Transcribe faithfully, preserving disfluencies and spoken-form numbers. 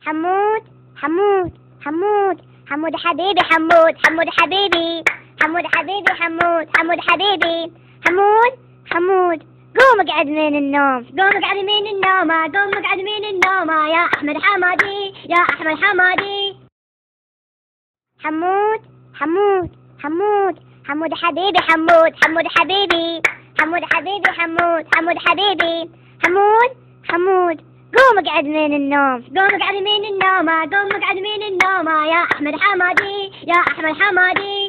حمود حمود حمود حمود حبيبي حمود حمود حبيبي حمود حبيبي حمود حمود حبيبي حمود حمود قوم اقعد من النوم قوم اقعد من النوم قوم اقعد من النوم يا احمد حمادي يا احمد حمادي. حمود حمود حمود حمود حبيبي حمود حمود حبيبي حمود حبيبي حمود حمود حبيبي حمود حمود قوم اقعد من النوم قوم اقعد من النوم قوم اقعد من النوم يا احمد حمادي يا احمد حمادي.